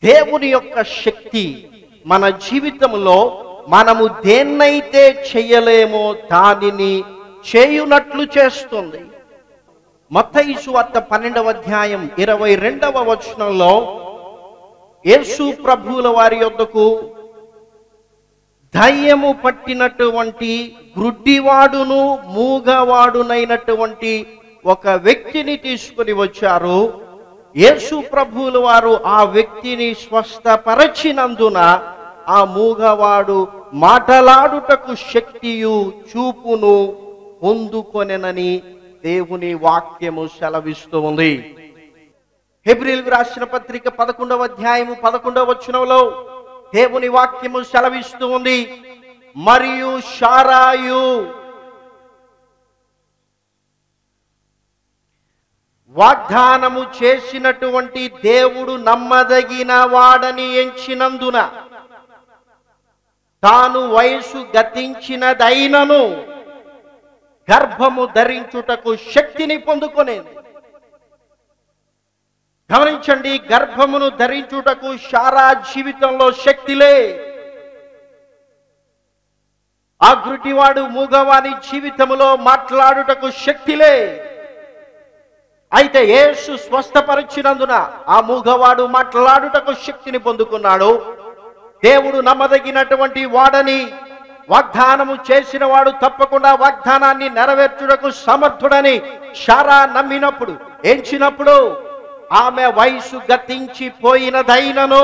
దేవుని యొక్క శక్తి మన జీవితంలో మనము దేన్నైతే చేయలేమో దానిని చేయునట్లు చేస్తుంది. మత్తయి సువార్త 12వ అధ్యాయం 22వ వచనంలో యేసు ప్రభువుల వారి యొద్దకు దయ్యము పట్టినటువంటి గ్రుడ్డివాడును మూగవాడునైనటువంటి ఒక వ్యక్తిని తీసుకుని వచ్చారు. యేసు ప్రభువుల వారు ఆ వ్యక్తిని స్వస్థపరచినందున ఆ మూగవాడు మాటలాడుటకు శక్తియు చూపును పొందుకొనెనని దేవుని వాక్యము సెలవిస్తూ ఉంది. హెబ్రీయులకు రాసిన పత్రిక 11వ అధ్యాయము 11వ వచనంలో దేవుని వాక్యము సెలవిస్తూ ఉంది, మరియు శారాయు వాగ్దానము చేసినటువంటి దేవుడు నమ్మదగిన వాడని ఎంచినందున తాను వయసు గతించినదైనను గర్భము ధరించుటకు శక్తిని పొందుకొనేది. గమనించండి, గర్భమును ధరించుటకు శారా జీవితంలో శక్తిలే. ఆ గుడ్డివాడు మూగవాని జీవితంలో మాట్లాడుటకు శక్తిలే. అయితే యేసు స్వస్థపరిచినందున ఆ మూగవాడు మాట్లాడుటకు శక్తిని పొందుకున్నాడు. దేవుడు నమ్మదగినటువంటి వాడని, వాగ్దానము చేసిన వాడు తప్పకుండా వాగ్దానాన్ని నెరవేర్చుటకు సమర్థుడని శారా నమ్మినప్పుడు, ఎంచినప్పుడు ఆమె వయసు గతించిపోయినదైనను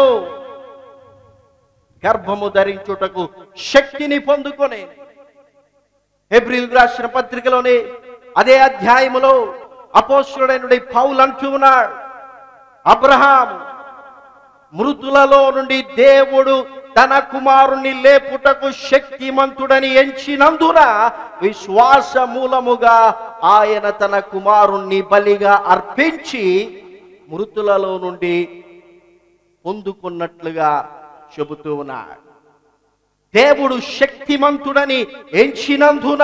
గర్భము ధరించుటకు శక్తిని పొందుకొని హెబ్రీయులకు రాసిన పత్రికలోనే అదే అధ్యాయములో అపోస్తలుడైన పౌలు అంటూ ఉన్నాడు, అబ్రహాము మృతులలో నుండి దేవుడు తన కుమారుణ్ణి లేపుటకు శక్తిమంతుడని ఎంచినందున విశ్వాస మూలముగా ఆయన తన కుమారుణ్ణి బలిగా అర్పించి మృతులలో నుండి పొందుకున్నట్లుగా చెబుతూ ఉన్నాడు. దేవుడు శక్తిమంతుడని ఎంచినందున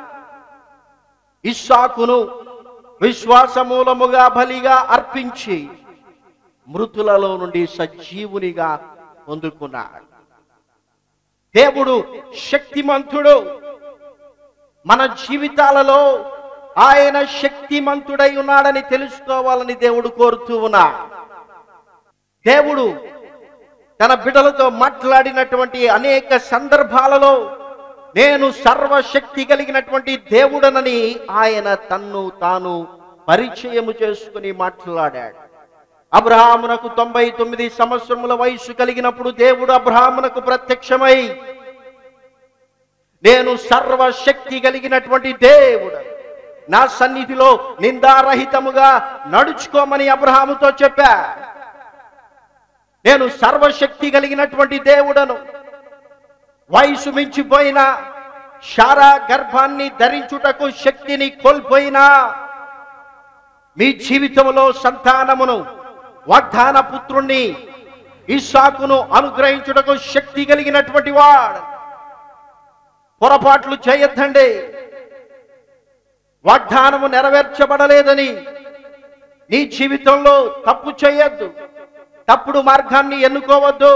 ఇస్సాకును విశ్వాస మూలముగా బలిగా అర్పించి మృతులలో నుండి సజీవునిగా పొందుకున్నాడు. దేవుడు శక్తిమంతుడు. మన జీవితాలలో ఆయన శక్తిమంతుడై ఉన్నాడని తెలుసుకోవాలని దేవుడు కోరుతూ ఉన్నాడు. దేవుడు తన బిడ్డలతో మాట్లాడినటువంటి అనేక సందర్భాలలో నేను సర్వశక్తి కలిగినటువంటి దేవుడనని ఆయన తన్ను తాను పరిచయము చేసుకుని మాట్లాడాడు. అబ్రహామునకు 99 సంవత్సరముల వయసు కలిగినప్పుడు దేవుడు అబ్రహామునకు ప్రత్యక్షమై నేను సర్వశక్తి కలిగినటువంటి దేవుడు, నా సన్నిధిలో నిందారహితముగా నడుచుకోమని అబ్రహాముతో చెప్పా. నేను సర్వశక్తి కలిగినటువంటి దేవుడను. వయసు మించిపోయినా, శారా గర్భాన్ని ధరించుటకు శక్తిని కోల్పోయినా, మీ జీవితంలో సంతానమును వాగ్దాన పుత్రుణ్ణి ఇస్సాకును అనుగ్రహించుటకు శక్తి కలిగినటువంటి వాడు. పొరపాట్లు చేయొద్దండి. వాగ్దానము నెరవేర్చబడలేదని నీ జీవితంలో తప్పు చేయొద్దు, తప్పుడు మార్గాన్ని ఎన్నుకోవద్దు.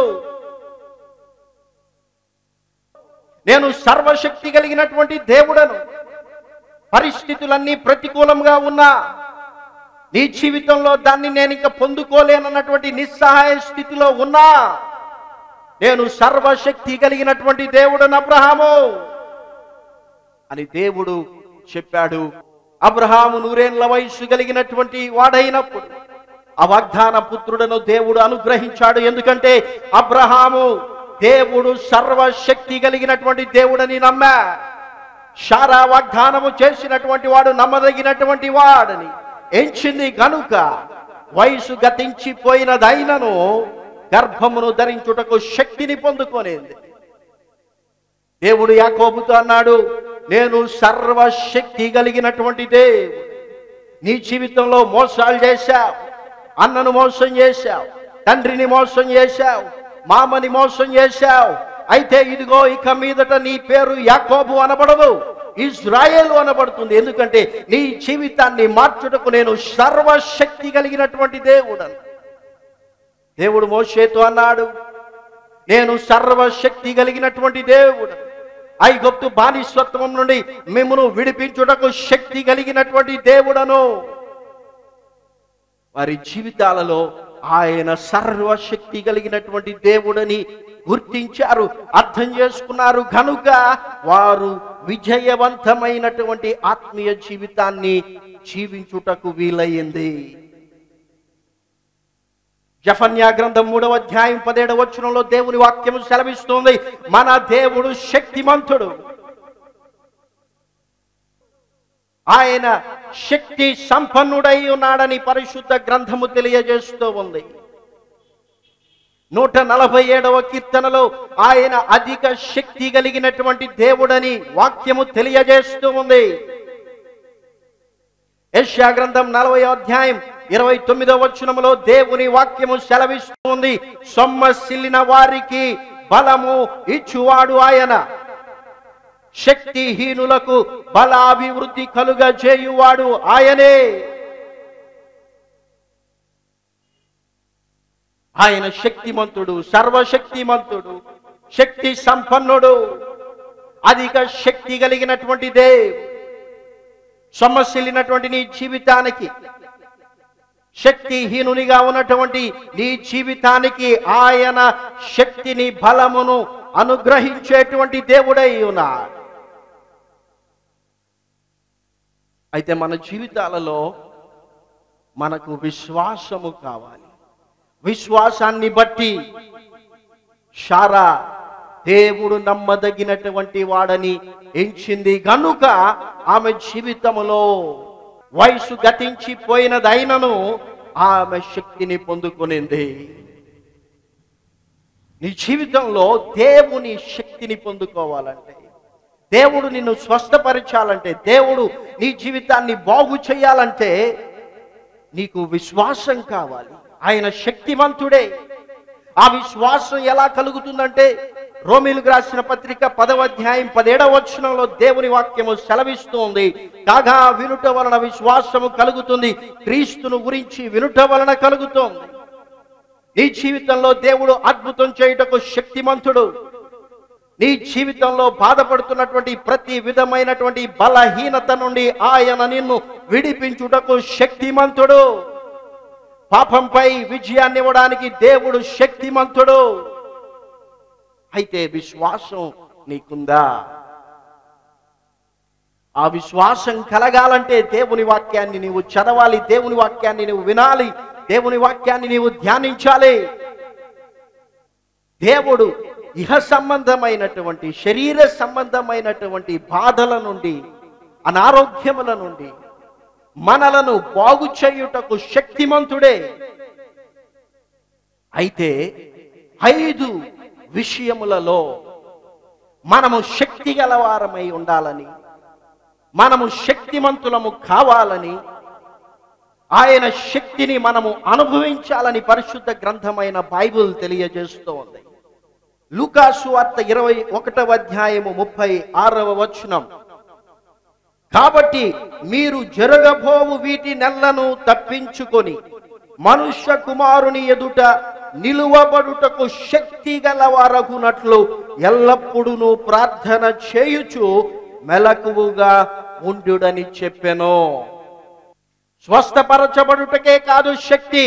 నేను సర్వశక్తి కలిగినటువంటి దేవుడను. పరిస్థితులన్నీ ప్రతికూలంగా ఉన్నా నీ జీవితంలో దాన్ని నేను ఇంకా పొందుకోలేనన్నటువంటి నిస్సహాయ స్థితిలో ఉన్నా నేను సర్వశక్తి కలిగినటువంటి దేవుడను అబ్రహాము అని దేవుడు చెప్పాడు. అబ్రహాము 100 ఏళ్ల వయసు కలిగినటువంటి వాడైనప్పుడు ఆ వాగ్దాన పుత్రుడను దేవుడు అనుగ్రహించాడు. ఎందుకంటే అబ్రహాము దేవుడు సర్వశక్తి కలిగినటువంటి దేవుడని నమ్మా. శారా వాగ్దానము చేసినటువంటి వాడు నమ్మదగినటువంటి వాడని ఎంచింది గనుక వయసు గతించిపోయినదైనను గర్భమును ధరించుటకు శక్తిని పొందుకొనేది. దేవుడు యాకోబుతో అన్నాడు, నేను సర్వశక్తి కలిగినటువంటి దేవుడు. నీ జీవితంలో మోసాలు చేశావు, అన్నను మోసం చేశావు, తండ్రిని మోసం చేశావు, మామని మోసం చేశావు. అయితే ఇదిగో ఇక మీదట నీ పేరు యాకోబు అనబడదు, ఇజ్రాయేలు అనబడుతుంది. ఎందుకంటే నీ జీవితాన్ని మార్చుటకు నేను సర్వశక్తి కలిగినటువంటి దేవుడను. దేవుడు మోషేతో అన్నాడు, నేను సర్వశక్తి కలిగినటువంటి దేవుడు, ఐగుప్తు బానిసత్వం నుండి మిమ్మును విడిపించుటకు శక్తి కలిగినటువంటి దేవుడను. వారి జీవితాలలో ఆయన సర్వశక్తి కలిగినటువంటి దేవుడని గుర్తించారు, అర్థం చేసుకున్నారు. కనుక వారు విజయవంతమైనటువంటి ఆత్మీయ జీవితాన్ని జీవించుటకు వీలయ్యింది. జెఫన్యా గ్రంథం 3వ అధ్యాయం 17వ వచనంలో దేవుని వాక్యం సెలవిస్తుంది, మన దేవుడు శక్తిమంతుడు, ఆయన శక్తి సంపన్నుడై ఉన్నాడని పరిశుద్ధ గ్రంథము తెలియజేస్తూ ఉంది. 147వ కీర్తనలో ఆయన అధిక శక్తి కలిగినటువంటి దేవుడని వాక్యము తెలియజేస్తూ ఉంది. యెషయా గ్రంథం 40వ అధ్యాయం 29వ వచనములో దేవుని వాక్యము సెలవిస్తుంది, సొమ్మసిల్లిన వారికి బలము ఇచ్చువాడు ఆయన, శక్తిహీనులకు బలాభివృద్ధి కలుగజేయువాడు ఆయనే. ఆయన శక్తిమంతుడు, సర్వశక్తిమంతుడు, శక్తి సంపన్నుడు, అధిక శక్తి కలిగినటువంటి దేవుడు. సొమ్మసిల్లినటువంటి నీ జీవితానికి, శక్తిహీనునిగా ఉన్నటువంటి నీ జీవితానికి ఆయన శక్తిని, బలమును అనుగ్రహించేటువంటి దేవుడై ఉన్నాడు. అయితే మన జీవితాలలో మనకు విశ్వాసము కావాలి. విశ్వాసాన్ని బట్టి శారా దేవుడు నమ్మదగినటువంటి వాడని ఎంచింది గనుక ఆమె జీవితంలో వయసు గతించిపోయినదైనను ఆమె శక్తిని పొందుకునింది. నీ జీవితంలో దేవుని శక్తిని పొందుకోవాలంటే, దేవుడు నిన్ను స్వస్థపరచాలంటే, దేవుడు నీ జీవితాన్ని బాగు చేయాలంటే నీకు విశ్వాసం కావాలి. ఆయన శక్తిమంతుడే. ఆ విశ్వాసం ఎలా కలుగుతుందంటే, రోమీయులకు రాసిన పత్రిక 10వ అధ్యాయం 17వ వచనంలో దేవుని వాక్యము సెలవిస్తుంది, కాగా వినుట వలన విశ్వాసము కలుగుతుంది, క్రీస్తును గురించి వినుట వలన కలుగుతుంది. నీ జీవితంలో దేవుడు అద్భుతం చేయుటకు శక్తిమంతుడు. నీ జీవితంలో బాధపడుతున్నటువంటి ప్రతి విధమైనటువంటి బలహీనత నుండి ఆయన నిన్ను విడిపించుటకు శక్తిమంతుడు. పాపంపై విజయాన్ని ఇవ్వడానికి దేవుడు శక్తిమంతుడు. అయితే విశ్వాసం నీకుందా? ఆ విశ్వాసం కలగాలంటే దేవుని వాక్యాన్ని నీవు చదవాలి, దేవుని వాక్యాన్ని నీవు వినాలి, దేవుని వాక్యాన్ని నీవు ధ్యానించాలి. దేవుడు ఇహ సంబంధమైనటువంటి, శరీర సంబంధమైనటువంటి బాధల నుండి, అనారోగ్యముల నుండి మనలను బాగు చేయుటకు శక్తిమంతుడే. అయితే 5 విషయములలో మనము శక్తి గలవారమై ఉండాలని, మనము శక్తిమంతులము కావాలని, ఆయన శక్తిని మనము అనుభవించాలని పరిశుద్ధ గ్రంథమైన బైబిల్ తెలియజేస్తోంది. లూకా సువార్త 21వ అధ్యాయము 36వ వచనం, కాబట్టి మీరు జరగబోవు వీటి నెలను తప్పించుకొని మనుష్య కుమారుని ఎదుట నిలువబడుటకు శక్తి గలవారగునట్లు ఎల్లప్పుడూ ప్రార్థన చేయుచు మెలకువగా ఉండుడని చెప్పెను. స్వస్థపరచబడుటకే కాదు శక్తి,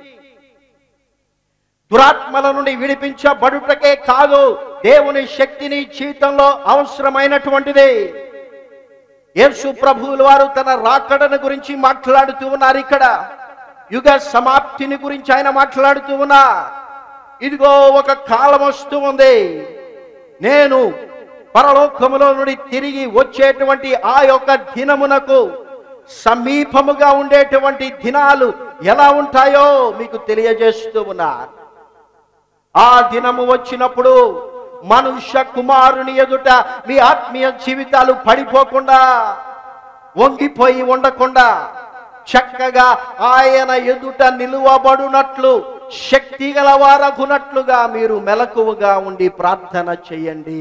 దురాత్మల నుండి విడిపించబడుటకే కాదు దేవుని శక్తిని జీవితంలో అవసరమైనటువంటిది. యేసు ప్రభువుల వారు తన రాకడను గురించి మాట్లాడుతూ ఉన్నారు. ఇక్కడ యుగ సమాప్తిని గురించి ఆయన మాట్లాడుతూ ఉన్నారు. ఇదిగో ఒక కాలం వస్తూ ఉంది, నేను పరలోకములో నుండి తిరిగి వచ్చేటువంటి ఆ యొక్క దినమునకు సమీపముగా ఉండేటువంటి దినాలు ఎలా ఉంటాయో మీకు తెలియజేస్తూ ఉన్నారు. ఆ దినము వచ్చినప్పుడు మనుష్య కుమారుని ఎదుట మీ ఆత్మీయ జీవితాలు పడిపోకుండా, వంగిపోయి ఉండకుండా చక్కగా ఆయన ఎదుట నిలువబడునట్లు, శక్తి గలవారగునట్లుగా మీరు మెలకువగా ఉండి ప్రార్థన చేయండి.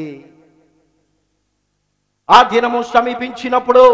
ఆ దినము సమీపించినప్పుడు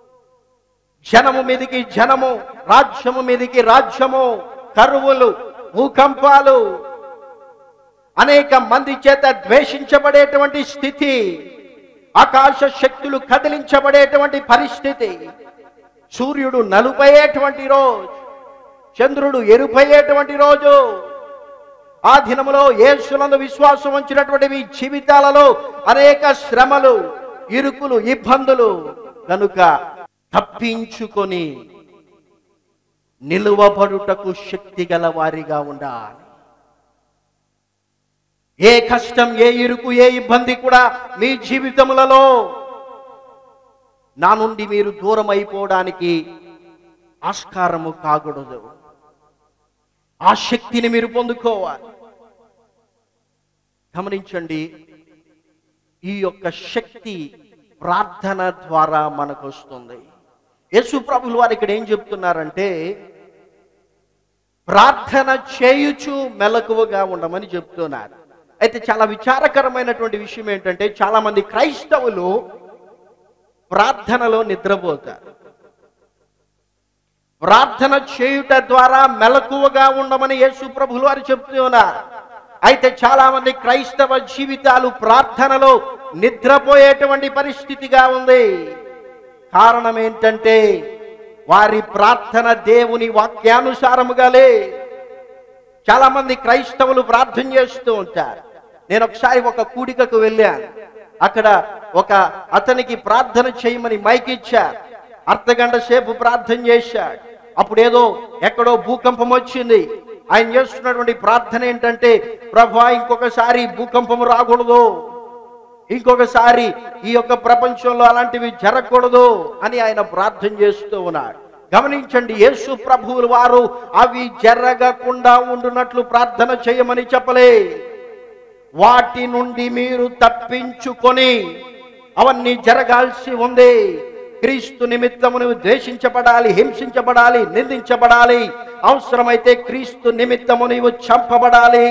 జనము మీదికి జనము, రాజ్యము మీదికి రాజ్యము, కరువులు, భూకంపాలు, అనేక మంది చేత ద్వేషించబడేటువంటి స్థితి, ఆకాశ శక్తులు కదిలించబడేటువంటి పరిస్థితి, సూర్యుడు నలుపయ్యేటువంటి రోజు, చంద్రుడు ఎరుపయ్యేటువంటి రోజు, ఆ దినములో యేసునందు విశ్వాసం ఉంచినటువంటి మీ జీవితాలలో అనేక శ్రమలు, ఇరుకులు, ఇబ్బందులు కనుక తప్పించుకొని నిలువబడుటకు శక్తి గల వారిగా ఉండాలి. ఏ కష్టం, ఏ ఇరుకు, ఏ ఇబ్బంది కూడా మీ జీవితములలో నా నుండి మీరు దూరం అయిపోవడానికి ఆస్కారము కాకూడదు. ఆ శక్తిని మీరు పొందుకోవాలి. గమనించండి, ఈ యొక్క శక్తి ప్రార్థన ద్వారా మనకు వస్తుంది. యేసు ప్రభువులు వారు ఇక్కడ ఏం చెప్తున్నారంటే, ప్రార్థన చేయుచు మెలకువగా ఉండమని చెప్తున్నారు. అయితే చాలా విచారకరమైనటువంటి విషయం ఏంటంటే, చాలా మంది క్రైస్తవులు ప్రార్థనలో నిద్రపోతారు. ప్రార్థన చేయుట ద్వారా మెలకువగా ఉండమని యేసు ప్రభువులు వారు చెప్తున్నారు. అయితే చాలా మంది క్రైస్తవ జీవితాలు ప్రార్థనలో నిద్రపోయేటువంటి పరిస్థితిగా ఉంది. కారణం ఏంటంటే, వారి ప్రార్థన దేవుని వాక్యానుసారముగా లే. చాలా మంది క్రైస్తవులు ప్రార్థన చేస్తూ ఉంటారు. నేను ఒకసారి ఒక కూడికకు వెళ్ళాను. అక్కడ ఒక అతనికి ప్రార్థన చేయమని మైక్ ఇచ్చారు. అర్ధగంట సేపు ప్రార్థన చేశాడు. అప్పుడు ఏదో ఎక్కడో భూకంపం వచ్చింది. ఆయన చేస్తున్నటువంటి ప్రార్థన ఏంటంటే, ప్రభువా ఇంకొకసారి భూకంపం రాకూడదు, ఇంకొకసారి ఈ యొక్క ప్రపంచంలో అలాంటివి జరగకూడదు అని ఆయన ప్రార్థన చేస్తూ ఉన్నాడు. గమనించండి, యేసు ప్రభువులు వారు అవి జరగకుండా ఉండునట్లు ప్రార్థన చేయమని చెప్పలే. వాటి నుండి మీరు తప్పించుకొని, అవన్నీ జరగాల్సి ఉంది. క్రీస్తు నిమిత్తము నువ్వు ద్వేషించబడాలి, హింసించబడాలి, నిందించబడాలి. అవసరమైతే క్రీస్తు నిమిత్తము నీవు చంపబడాలి.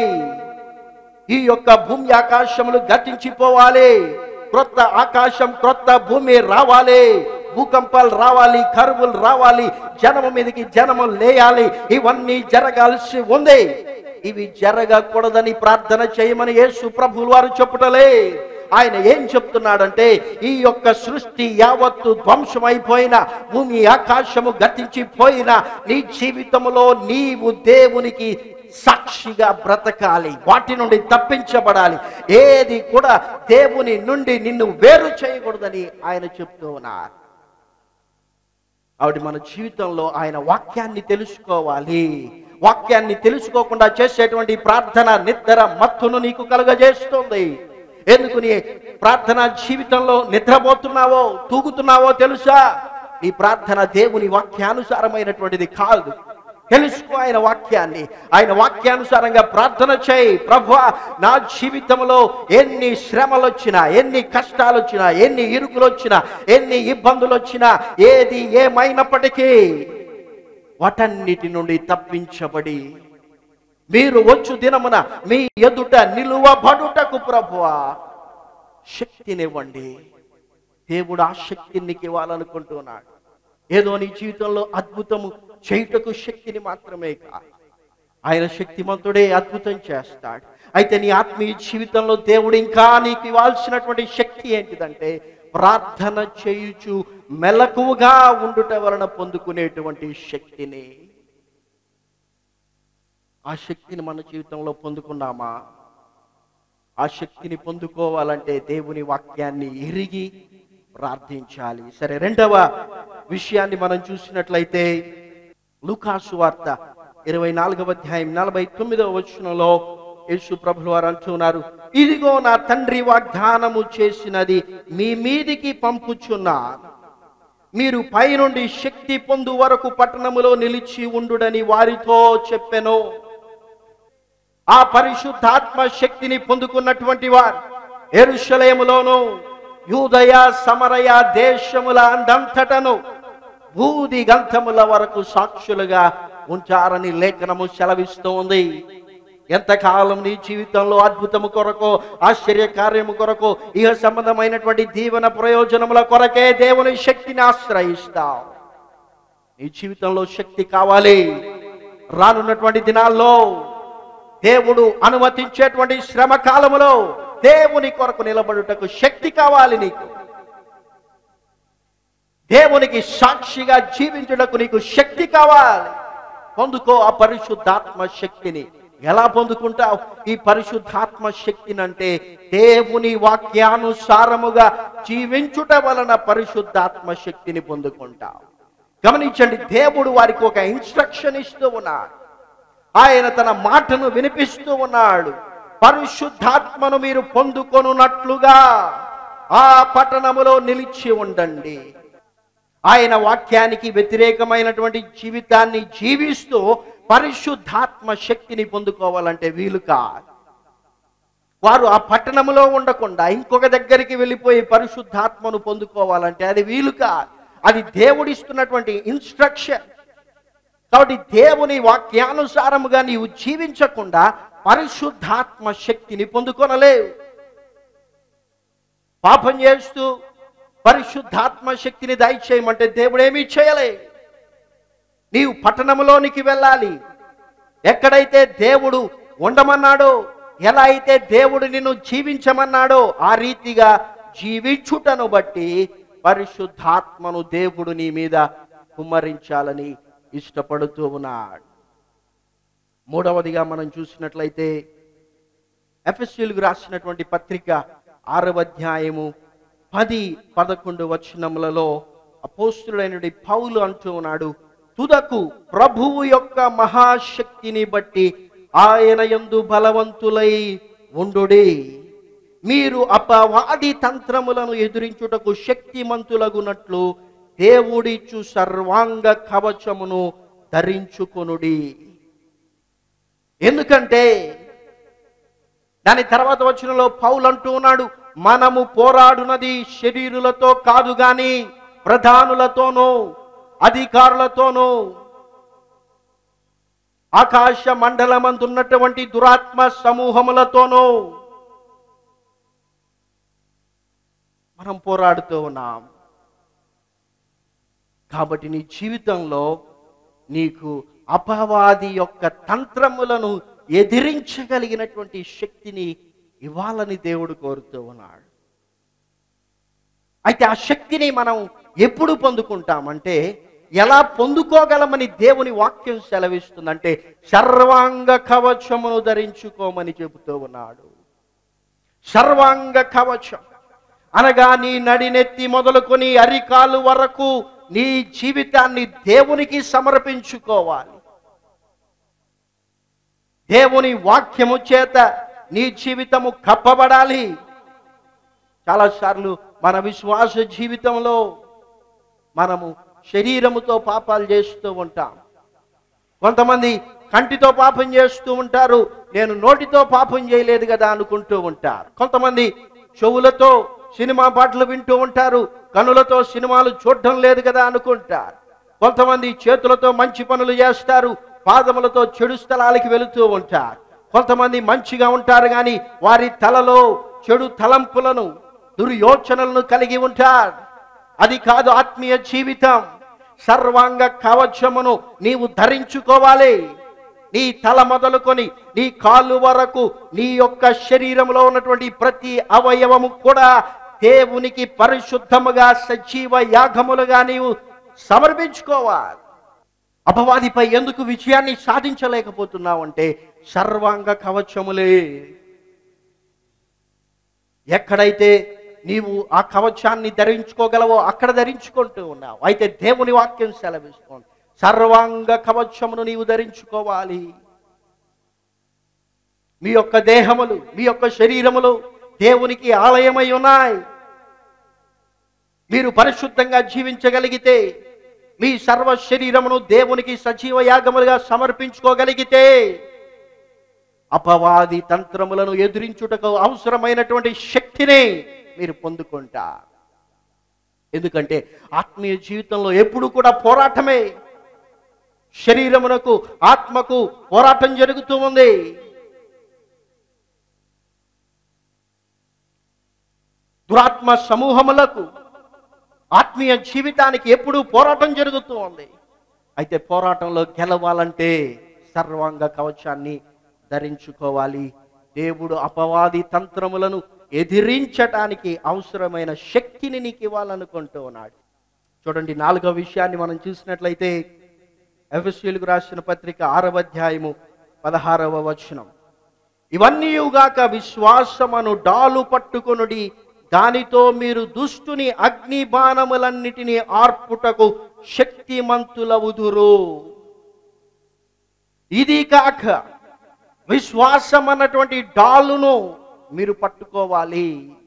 ఈ యొక్క భూమి ఆకాశములు గతించిపోవాలి. క్రొత్త ఆకాశం, క్రొత్త భూమి రావాలి. భూకంపాలు రావాలి, కరువులు రావాలి, జనము మీదకి జనము లేయాలి. ఇవన్నీ జరగాల్సి ఉంది. ఇవి జరగకూడదని ప్రార్థన చేయమని యేసు ప్రభువులు వారు చెప్పుటలే. ఆయన ఏం చెప్తున్నాడంటే, ఈ యొక్క సృష్టి యావత్తు ధ్వంసమైపోయిన, భూమి ఆకాశము గతించిపోయిన నీ జీవితంలో నీవు దేవునికి సాక్షిగా బ్రతకాలి. వాటి నుండి తప్పించబడాలి. ఏది కూడా దేవుని నుండి నిన్ను వేరు చేయకూడదని ఆయన చెప్తూ ఉన్నారు. కాబట్టి మన జీవితంలో ఆయన వాక్యాన్ని తెలుసుకోవాలి. వాక్యాన్ని తెలుసుకోకుండా చేసేటువంటి ప్రార్థన నిద్ర మత్తును నీకు కలుగజేస్తుంది. ఎందుకు నీ ప్రార్థన జీవితంలో నిద్రపోతున్నావో, తూగుతున్నావో తెలుసా? నీ ప్రార్థన దేవుని వాక్యానుసారమైనటువంటిది కాదు. తెలుసుకో ఆయన వాక్యాన్ని. ఆయన వాక్యానుసారంగా ప్రార్థన చేయి. ప్రభువా, నా జీవితంలో ఎన్ని శ్రమలు వచ్చినా, ఎన్ని కష్టాలు వచ్చినా, ఎన్ని ఇరుకులు వచ్చినా, ఎన్ని ఇబ్బందులు వచ్చినా, ఏది ఏమైనప్పటికీ వాటన్నిటి నుండి తప్పించబడి మీరు వచ్చు దినమున మీ ఎదుట నిలువబడుటకు ప్రభువా శక్తినివ్వండి. దేవుడు ఆ శక్తిని నీకు ఇవ్వాలనుకుంటున్నాడు. ఏదో నీ జీవితంలో అద్భుతము చేయుటకు శక్తిని మాత్రమే కాదు, ఆయన శక్తిమంతుడే అద్భుతం చేస్తాడు. అయితే నీ ఆత్మీయ జీవితంలో దేవుడు ఇంకా నీకు ఇవ్వాల్సినటువంటి శక్తి ఏంటిదంటే, ప్రార్థన చేయుచు మెలకువగా ఉండుట వలన పొందుకునేటువంటి శక్తిని. ఆ శక్తిని మన జీవితంలో పొందుకున్నామా? ఆ శక్తిని పొందుకోవాలంటే దేవుని వాక్యాన్ని ఎరిగి ప్రార్థించాలి. సరే, రెండవ విషయాన్ని మనం చూసినట్లయితే లూకాసు వార్త 24వ అధ్యాయం 49వ వచనంలో యేసు ప్రభువు వారు అంటున్నారు, ఇదిగో నా తండ్రి వాగ్దానము చేసినది మీ మీదికి పంపుచున్నాను. మీరు పైనుండి శక్తి పొందు వరకు పట్టణములో నిలిచి ఉండుడని వారితో చెప్పెను. ఆ పరిశుద్ధాత్మ శక్తిని పొందుకున్నటువంటి వారు యెరూషలేములోను, యూదయ, సమరయ దేశముల అందంతటను భూది గంధముల వరకు సాక్షులుగా ఉంటారని లేఖనము సెలవిస్తూ ఉంది. ఎంతకాలం నీ జీవితంలో అద్భుతము కొరకు, ఆశ్చర్య కార్యము కొరకు, ఇహ సంబంధమైనటువంటి దీవెన ప్రయోజనముల కొరకే దేవుని శక్తిని ఆశ్రయిస్తావు. నీ జీవితంలో శక్తి కావాలి. రానున్నటువంటి దినాల్లో దేవుడు అనుమతించేటువంటి శ్రమ కాలములో దేవుని కొరకు నిలబడుటకు శక్తి కావాలి నీకు. దేవునికి సాక్షిగా జీవించుటకు నీకు శక్తి కావాలి. పొందుకో ఆ పరిశుద్ధాత్మ శక్తిని. ఎలా పొందుకుంటావు ఈ పరిశుద్ధాత్మ శక్తిని అంటే దేవుని వాక్యానుసారముగా జీవించుట వలన పరిశుద్ధాత్మ శక్తిని పొందుకుంటావు. గమనించండి, దేవుడు వారికి ఒక ఇన్స్ట్రక్షన్ ఇస్తూ ఉన్నాడు. ఆయన తన మాటను వినిపిస్తూ ఉన్నాడు. పరిశుద్ధాత్మను మీరు పొందుకొనున్నట్లుగా ఆ పట్టణములో నిలిచి ఉండండి. ఆయన వాక్యానికి వ్యతిరేకమైనటువంటి జీవితాన్ని జీవిస్తూ పరిశుద్ధాత్మ శక్తిని పొందుకోవాలంటే వీలు కాదు. వారు ఆ పట్టణములో ఉండకుండా ఇంకొక దగ్గరికి వెళ్ళిపోయి పరిశుద్ధాత్మను పొందుకోవాలంటే అది వీలు కాదు. అది దేవుడిస్తున్నటువంటి ఇన్స్ట్రక్షన్. కాబట్టి దేవుని వాక్యానుసారముగా నీవు జీవించకుండా పరిశుద్ధాత్మ శక్తిని పొందుకొనలేవు. పాపం చేస్తూ పరిశుద్ధాత్మ శక్తిని దయచేయమంటే దేవుడు ఏమీ చేయలే. నీవు పట్టణంలోనికి వెళ్ళాలి. ఎక్కడైతే దేవుడు ఉండమన్నాడో, ఎలా అయితే దేవుడు నిన్ను జీవించమన్నాడో ఆ రీతిగా జీవించుటను బట్టి పరిశుద్ధాత్మను దేవుడు నీ మీద కుమ్మరించాలని ఇష్టపడుతూ ఉన్నాడు. మూడవదిగా మనం చూసినట్లయితే ఎఫెసీయులకు రాసినటువంటి పత్రిక 6వ అధ్యాయము 10-11 వచనములలో అపోస్తులుడైన పౌలు అంటూ ఉన్నాడు, తుదకు ప్రభువు యొక్క మహాశక్తిని బట్టి ఆయన యందు బలవంతులై ఉండుడి. మీరు అపవాది తంత్రములను ఎదురించుటకు శక్తిమంతులగునట్లు దేవుడిచ్చు సర్వాంగ కవచమును ధరించుకొనుడి. ఎందుకంటే దాని తర్వాత వచనంలో పౌలు అంటూ ఉన్నాడు, మనము పోరాడునది శరీరులతో కాదు గాని ప్రధానులతోనూ అధికారులతోనూ ఆకాశ మండలమందున్నటువంటి దురాత్మ సమూహములతోనూ మనం పోరాడుతూ ఉన్నాం. కాబట్టి నీ జీవితంలో నీకు అపవాది యొక్క తంత్రములను ఎదిరించగలిగినటువంటి శక్తిని ఇవ్వాలని దేవుడు కోరుతూ ఉన్నాడు. అయితే ఆ శక్తిని మనం ఎప్పుడు పొందుకుంటామంటే, ఎలా పొందుకోగలమని దేవుని వాక్యం సెలవిస్తుందంటే సర్వాంగ కవచమును ధరించుకోమని చెబుతూ ఉన్నాడు. సర్వాంగ కవచం అనగా నీ నడినెత్తి మొదలుకొని అరికాలు వరకు నీ జీవితాన్ని దేవునికి సమర్పించుకోవాలి. దేవుని వాక్యము చేత నీ జీవితము కప్పబడాలి. చాలాసార్లు మన విశ్వాస జీవితంలో మనము శరీరముతో పాపాలు చేస్తూ ఉంటాం. కొంతమంది కంటితో పాపం చేస్తూ ఉంటారు, నేను నోటితో పాపం చేయలేదు కదా అనుకుంటూ ఉంటారు. కొంతమంది చెవులతో సినిమా పాటలు వింటూ ఉంటారు, కనులతో సినిమాలు చూడడం లేదు కదా అనుకుంటారు. కొంతమంది చేతులతో మంచి పనులు చేస్తారు, పాదములతో చెడు స్థలాలకి వెళుతూ ఉంటారు. కొంతమంది మంచిగా ఉంటారు కానీ వారి తలలో చెడు తలంపులను దుర్యోచనలను కలిగి ఉంటారు. అది కాదు ఆత్మీయ జీవితం. సర్వాంగ కవచమును నీవు ధరించుకోవాలి. నీ తల మొదలుకొని నీ కాళ్ళు వరకు నీ యొక్క శరీరంలో ఉన్నటువంటి ప్రతి అవయవము కూడా దేవునికి పరిశుద్ధముగా సజీవ యాగములుగా నీవు సమర్పించుకోవాలి. అపవాదిపై ఎందుకు విజయాన్ని సాధించలేకపోతున్నావు అంటే సర్వాంగ కవచములే. ఎక్కడైతే నీవు ఆ కవచాన్ని ధరించుకోగలవో అక్కడ ధరించుకుంటూ ఉన్నావు. అయితే దేవుని వాక్యం సెలవిస్తోంది, సర్వాంగ కవచమును నీవు ధరించుకోవాలి. మీ యొక్క దేహములు, మీ యొక్క శరీరములు దేవునికి ఆలయమై ఉన్నాయి. మీరు పరిశుద్ధంగా జీవించగలిగితే, మీ సర్వ శరీరమును దేవునికి సజీవ యాగములుగా సమర్పించుకోగలిగితే అపవాది తంత్రములను ఎదిరించుటకు అవసరమైనటువంటి శక్తిని మీరు పొందుకుంటారు. ఎందుకంటే ఆత్మీయ జీవితంలో ఎప్పుడు కూడా పోరాటమే. శరీరమునకు ఆత్మకు పోరాటం జరుగుతూ ఉంది. దురాత్మ సమూహములకు ఆత్మీయ జీవితానికి ఎప్పుడూ పోరాటం జరుగుతూ ఉంది. అయితే పోరాటంలో గెలవాలంటే సర్వాంగ కవచాన్ని ధరించుకోవాలి. దేవుడు అపవాది తంత్రములను ఎదిరించటానికి అవసరమైన శక్తిని నీకు ఇవ్వాలనుకుంటూ ఉన్నాడు. చూడండి, 4వ విషయాన్ని మనం చూసినట్లయితే ఎఫెసీయులకు రాసిన పత్రిక 6వ అధ్యాయము 16వ వచనం. ఇవన్నీయుగాక విశ్వాసమును డాలు పట్టుకొనుడి, దానితో మీరు దుష్టుని అగ్ని బాణములన్నిటినీ ఆర్పుటకు శక్తిమంతులవుదురు. ఇది కాక విశ్వాసం అన్నటువంటి డాలును మీరు పట్టుకోవాలి.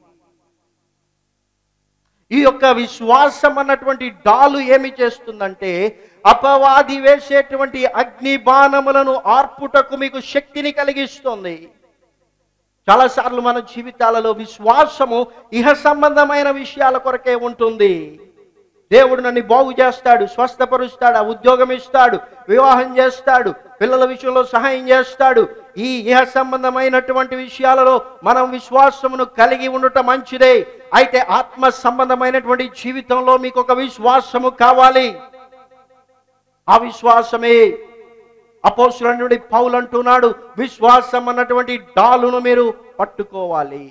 ఈ యొక్క విశ్వాసం అన్నటువంటి డాలు ఏమి చేస్తుందంటే అపవాది వేసేటువంటి అగ్ని బాణములను ఆర్పుటకు మీకు శక్తిని కలిగిస్తుంది. చాలాసార్లు మన జీవితాలలో విశ్వాసము ఇహ సంబంధమైన విషయాల కొరకే ఉంటుంది. దేవుడు నన్ను బాగు చేస్తాడు, స్వస్థపరుస్తాడు, ఉద్యోగం ఇస్తాడు, వివాహం చేస్తాడు, పిల్లల విషయంలో సహాయం చేస్తాడు. ఈ ఇహ సంబంధమైనటువంటి విషయాలలో మనం విశ్వాసమును కలిగి ఉండటం మంచిదే. అయితే ఆత్మ సంబంధమైనటువంటి జీవితంలో మీకు ఒక విశ్వాసము కావాలి. ఆ విశ్వాసమే అపోస్తలుడైన పౌలు అంటున్నాడు, విశ్వాసం అన్నటువంటి డాలును మీరు పట్టుకోవాలి.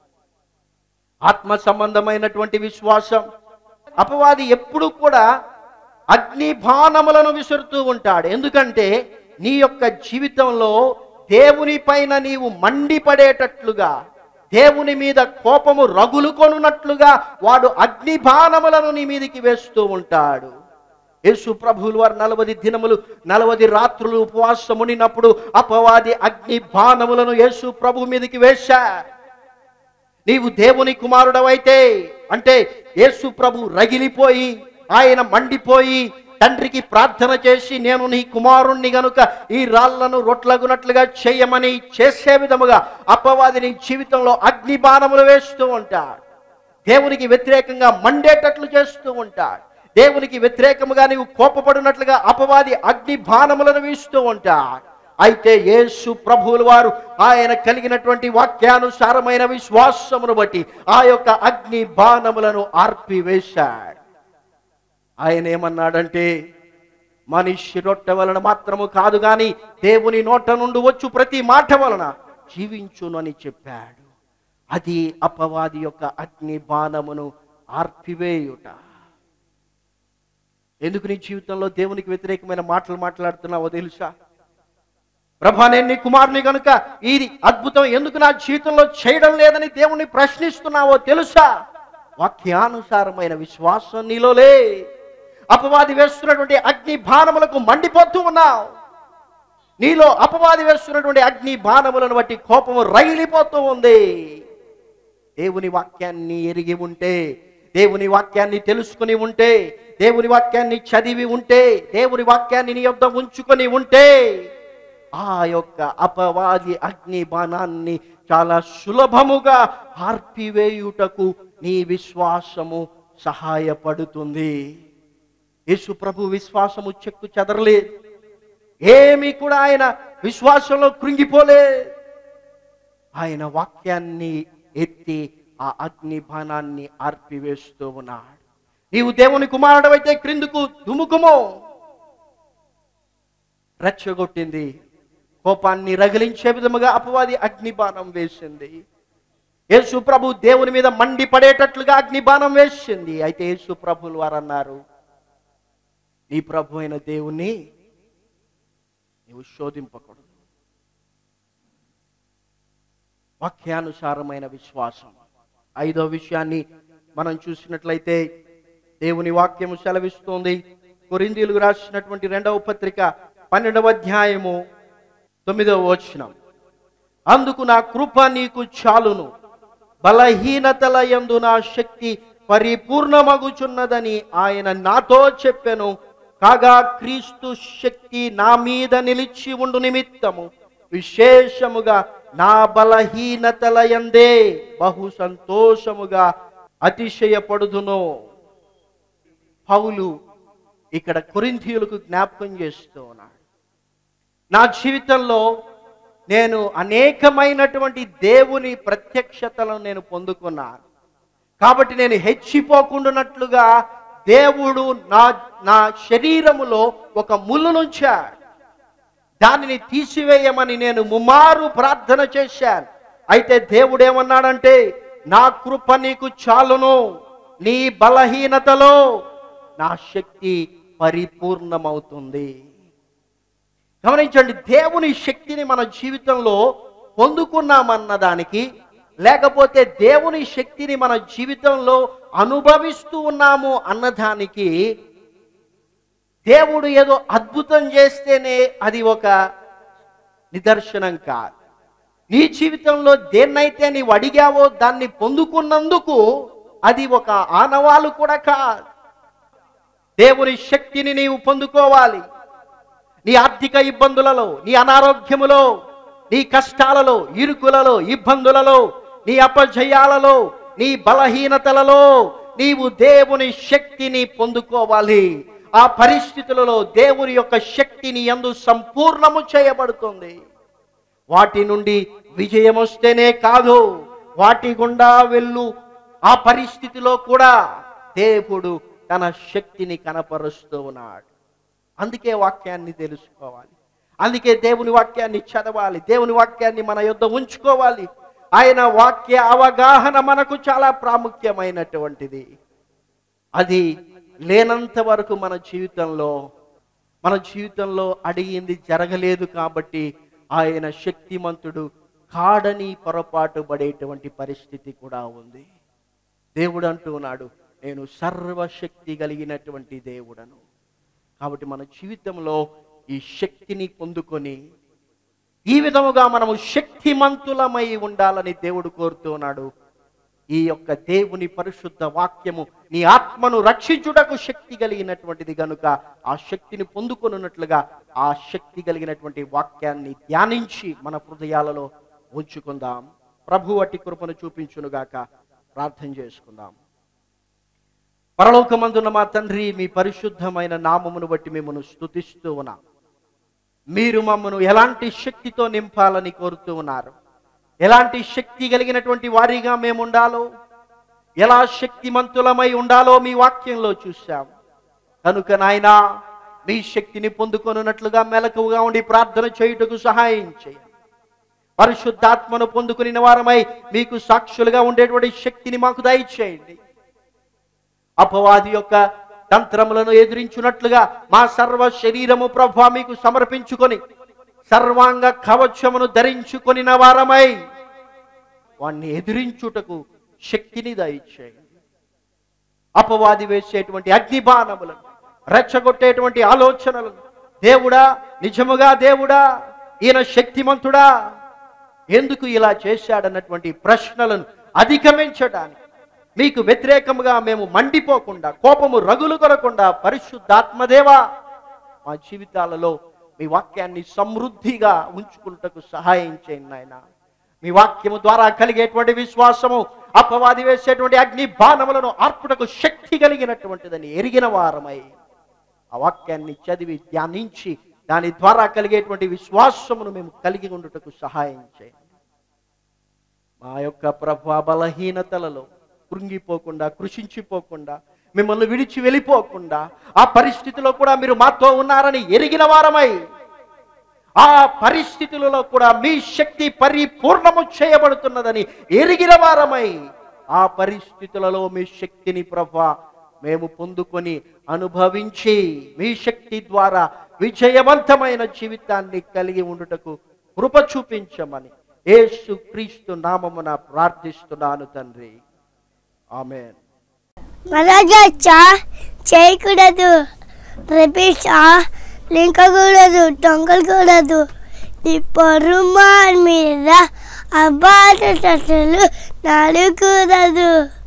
ఆత్మ సంబంధమైనటువంటి విశ్వాసం. అపవాది ఎప్పుడు కూడా అగ్ని బాణములను విసురుతూ ఉంటాడు. ఎందుకంటే నీ యొక్క జీవితంలో దేవుని పైన నీవు మండిపడేటట్లుగా, దేవుని మీద కోపము రగులుకొనున్నట్లుగా వాడు అగ్ని బాణములను నీ మీదికి వేస్తూ ఉంటాడు. యేసు ప్రభువుల వారు 40 దినములు 40 రాత్రులు ఉపవాసమునినప్పుడు అపవాది అగ్ని బాణములను యేసు ప్రభు మీదకి వేశారు. నీవు దేవుని కుమారుడవైతే అంటే యేసు ప్రభు రగిలిపోయి ఆయన మండిపోయి తండ్రికి ప్రార్థన చేసి నేను నీ కుమారుణ్ణి గనుక ఈ రాళ్లను రొట్లగునట్లుగా చేయమని చేసే విధముగా అపవాది నీ జీవితంలో అగ్ని బాణములు వేస్తూ ఉంటాడు. దేవునికి వ్యతిరేకంగా మండేటట్లు చేస్తూ ఉంటాడు. దేవునికి వ్యతిరేకముగా నీవు కోపపడినట్లుగా అపవాది అగ్ని బాణములను వీస్తూ ఉంటాడు. అయితే యేసు ప్రభువుల వారు ఆయన కలిగినటువంటి వాక్యానుసారమైన విశ్వాసమును బట్టి ఆ యొక్క అగ్ని బాణములను ఆర్పివేశాడు. ఆయన ఏమన్నాడంటే మనిషి రొట్టె వలన మాత్రము కాదు గాని దేవుని నోట నుండి వచ్చు ప్రతి మాట వలన జీవించును అని చెప్పాడు. అది అపవాది యొక్క అగ్ని బాణమును ఆర్పివేయుట. ఎందుకు నీ జీవితంలో దేవునికి వ్యతిరేకమైన మాటలు మాట్లాడుతున్నావో తెలుసా? ప్రభా, నేను నీ కుమారుని కనుక ఇది అద్భుతం ఎందుకు నా జీవితంలో చేయడం లేదని దేవుణ్ణి ప్రశ్నిస్తున్నావో తెలుసా? వాక్యానుసారమైన విశ్వాసం నీలోలే. అపవాది వేస్తున్నటువంటి అగ్ని బాణములకు మండిపోతూ ఉన్నావు. నీలో అపవాది వేస్తున్నటువంటి అగ్ని బాణములను బట్టి కోపము రగిలిపోతూ ఉంది. దేవుని వాక్యాన్ని ఎరిగి ఉంటే, దేవుని వాక్యాన్ని తెలుసుకుని ఉంటే, దేవుని వాక్యాన్ని చదివి ఉంటే, దేవుని వాక్యాన్ని నీ యొద్ద ఉంచుకొని ఉంటే ఆ యొక్క అపవాది అగ్ని బాణాన్ని చాలా సులభముగా ఆర్పివేయుటకు నీ విశ్వాసము సహాయపడుతుంది. యేసు ప్రభు విశ్వాసము చెక్కు చెదరలేదు. ఏమీ కూడా ఆయన విశ్వాసంలో కృంగిపోలే. ఆయన వాక్యాన్ని ఎత్తి ఆ అగ్ని బాణాన్ని ఆర్పివేస్తూ ఉన్నాడు. నీవు దేవుని కుమారుడవైతే క్రిందుకు దుముకుమో. రెచ్చగొట్టింది, కోపాన్ని రగిలించే విధముగా అపవాది అగ్ని బాణం వేసింది. యేసు ప్రభు దేవుని మీద మండిపడేటట్లుగా అగ్ని బాణం వేసింది. అయితే యేసు ప్రభులు వారు అన్నారు, నీ ప్రభు అయిన దేవుణ్ణి నీవు శోధింపకూడదు. వాక్యానుసారమైన విశ్వాసం. 5వ విషయాన్ని మనం చూసినట్లయితే దేవుని వాక్యము సెలవిస్తోంది. కొరింథీయులకు రాసినటువంటి 2వ పత్రిక 12వ అధ్యాయము 9వ వచనం. అందుకు నా కృప నీకు చాలును, బలహీనతల యందు నా శక్తి పరిపూర్ణమగుచున్నదని ఆయన నాతో చెప్పెను. కాగా క్రీస్తు శక్తి నా మీద నిలిచి ఉండు నిమిత్తము విశేషముగా నా బలహీనతల యందే బహు సంతోషముగా అతిశయపడుదును. పౌలు ఇక్కడ కొరింథీయులకు జ్ఞాపకం చేస్తూ ఉన్నాడు, నా జీవితంలో నేను అనేకమైనటువంటి దేవుని ప్రత్యక్షతలను నేను పొందుకున్నాను. కాబట్టి నేను హెచ్చిపోకుండానట్లుగా దేవుడు నా శరీరములో ఒక ముళ్ళునుంచాడు. దానిని తీసివేయమని నేను ముమ్మారు ప్రార్థన చేశాను. అయితే దేవుడు ఏమన్నాడంటే, నా కృప నీకు చాలును, నీ బలహీనతలో నా శక్తి పరిపూర్ణమవుతుంది. గమనించండి, దేవుని శక్తిని మన జీవితంలో పొందుకున్నామన్న దానికి, లేకపోతే దేవుని శక్తిని మన జీవితంలో అనుభవిస్తూ ఉన్నాము అన్నదానికి, దేవుడు ఏదో అద్భుతం చేస్తేనే అది ఒక నిదర్శనం కాదు. నీ జీవితంలో దేన్నైతే నీవు అడిగావో దాన్ని పొందుకున్నందుకు అది ఒక ఆనవాలు కూడా కాదు. దేవుని శక్తిని నీవు పొందుకోవాలి. నీ ఆర్థిక ఇబ్బందులలో, నీ అనారోగ్యములో, నీ కష్టాలలో, ఇరుకులలో, ఇబ్బందులలో, నీ అపజయాలలో, నీ బలహీనతలలో నీవు దేవుని శక్తిని పొందుకోవాలి. ఆ పరిస్థితులలో దేవుని యొక్క శక్తిని యందు సంపూర్ణము చేయబడుతుంది. వాటి నుండి విజయం వస్తేనే కాదు, వాటి గుండా వెళ్ళు ఆ పరిస్థితిలో కూడా దేవుడు తన శక్తిని కనపరుస్తూ ఉన్నాడు. అందుకే వాక్యాన్ని తెలుసుకోవాలి, అందుకే దేవుని వాక్యాన్ని చదవాలి, దేవుని వాక్యాన్ని మన యొద్ద ఉంచుకోవాలి. ఆయన వాక్య అవగాహన మనకు చాలా ప్రాముఖ్యమైనటువంటిది. అది లేనంత వరకు మన జీవితంలో అడిగింది జరగలేదు. కాబట్టి ఆయన శక్తిమంతుడు కాడని పొరపాటు పడేటువంటి పరిస్థితి కూడా ఉంది. దేవుడు అంటూ ఉన్నాడు, నేను సర్వశక్తి కలిగినటువంటి దేవుడను. కాబట్టి మన జీవితంలో ఈ శక్తిని పొందుకొని ఈ విధముగా మనము శక్తిమంతులమై ఉండాలని దేవుడు కోరుతూ ఉన్నాడు. ఈ యొక్క దేవుని పరిశుద్ధ వాక్యము నీ ఆత్మను రక్షించుటకు శక్తి కలిగినటువంటిది గనుక ఆ శక్తిని పొందుకొనున్నట్లుగా ఆ శక్తి కలిగినటువంటి వాక్యాన్ని ధ్యానించి మన హృదయాలలో ఉంచుకుందాం. ప్రభు అట్టి కృపను చూపించునుగాక. ప్రార్థన చేసుకుందాం. పరలోకమందున్న మా తండ్రి, మీ పరిశుద్ధమైన నామమును బట్టి మిమ్మల్ని స్తుతిస్తూ ఉన్నాం. మీరు మమ్మను ఎలాంటి శక్తితో నింపాలని కోరుతూ ఉన్నారు, ఎలాంటి శక్తి కలిగినటువంటి వారిగా మేము ఉండాలో, ఎలా శక్తిమంతులమై ఉండాలో మీ వాక్యంలో చూశాం. కనుక నాయనా, మీ శక్తిని పొందుకొనున్నట్లుగా మెలకువగా ఉండి ప్రార్థన చేయుటకు సహాయం చేయండి. పరిశుద్ధాత్మను పొందుకుని వారమై మీకు సాక్షులుగా ఉండేటువంటి శక్తిని మాకు దయచేయండి. అపవాది యొక్క తంత్రములను ఎదిరించున్నట్లుగా మా సర్వ శరీరము ప్రభువా మీకు సమర్పించుకొని సర్వాంగ కవచమును ధరించుకొని వారమై వాణ్ణి ఎదిరించుటకు శక్తిని దయచేయండి. అపవాది వేసేటువంటి అగ్నిబాణములను, రెచ్చగొట్టేటువంటి ఆలోచనలను, దేవుడా, నిజముగా దేవుడా, ఈయన శక్తిమంతుడా, ఎందుకు ఇలా చేశాడన్నటువంటి ప్రశ్నలను అధిగమించడానికి, మీకు వ్యతిరేకముగా మేము మండిపోకుండా, కోపము రగులు కొనకుండా, పరిశుద్ధాత్మదేవా మా జీవితాలలో మీ వాక్యాన్ని సమృద్ధిగా ఉంచుకుంటకు సహాయం చేయండి నాయన. మీ వాక్యము ద్వారా కలిగేటువంటి విశ్వాసము అపవాది వేసేటువంటి అగ్ని బాణములను ఆర్పుటకు శక్తి కలిగినటువంటిదని ఎరిగిన వారమై ఆ వాక్యాన్ని చదివి ధ్యానించి దాని ద్వారా కలిగేటువంటి విశ్వాసమును మేము కలిగి ఉండుటకు సహాయం చేయండి. మా యొక్క ప్రభు బలహీనతలలో కృంగిపోకుండా, కృషించిపోకుండా, మిమ్మల్ని విడిచి వెళ్ళిపోకుండా, ఆ పరిస్థితిలో కూడా మీరు మాతో ఉన్నారని ఎరిగిన వారమై ఆ పరిస్థితులలో కూడా మీ శక్తి పరిపూర్ణము చేయబడుతున్నదని ఎరిగిన వారమై ఆ పరిస్థితులలో మీ శక్తిని ప్రభువా మేము పొందుకొని అనుభవించి మీ శక్తి ద్వారా విజయవంతమైన జీవితాన్ని కలిగి ఉండుటకు కృప చూపించమని యేసు క్రీస్తు నామమున ప్రార్థిస్తున్నాను తండ్రి. ఆమేన్. మరగచ్చా చేయకూడదు, రిపీట్సా లింకకూడదు, దొంగకూడదు, నీ పొరుమాన్ మీద అబాధ నడకూడదు.